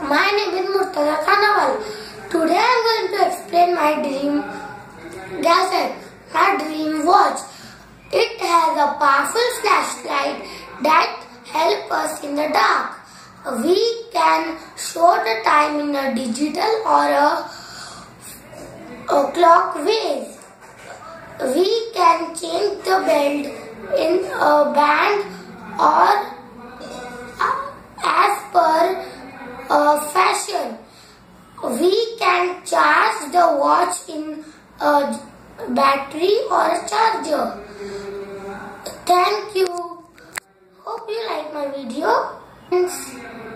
My name is MURTAZA. Today I am going to explain my dream gadget, my dream watch. It has a powerful flashlight that helps us in the dark. We can show the time in a digital or a clock ways. We can change the belt in a band or as per fashion. We can charge the watch in a battery or a charger. Thank you. Hope you like my video.